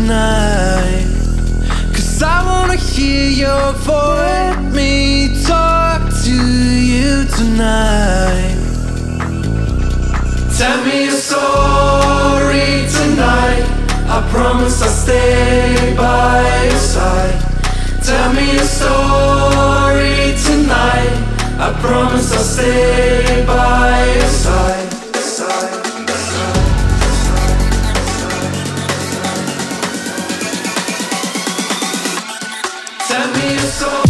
tonight. 'Cause I wanna hear your voice. Let me talk to you tonight. Tell me a story tonight. I promise I'll stay by your side. Tell me a story tonight. I promise I'll stay by your side. Tell me a story.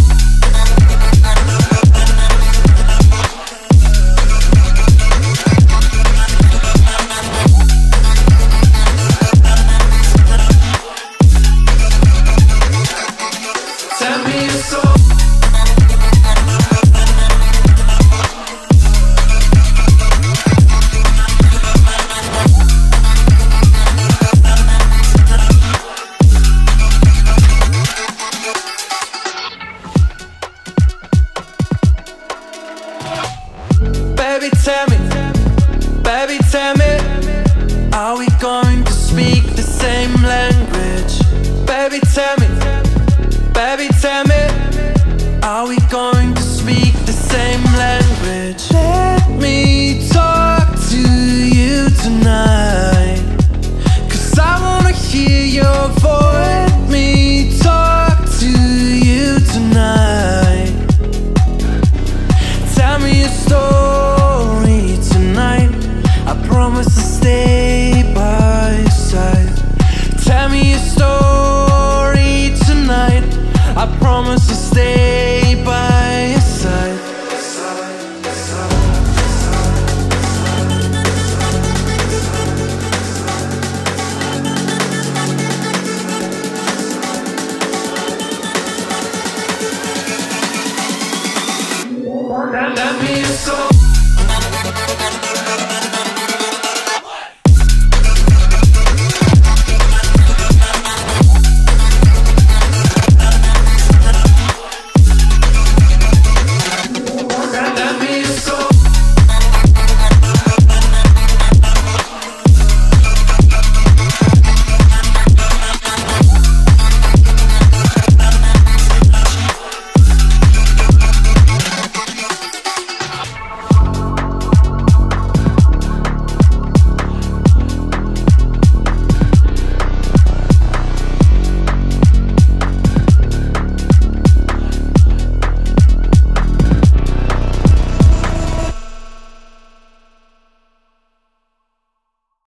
Baby, tell me, are we going to speak the same language? Baby, tell me, are we going to speak the same language? Let me talk to you tonight, 'cause I wanna hear your voice. Let me talk to you tonight. Tell me a story tonight. I promise to stay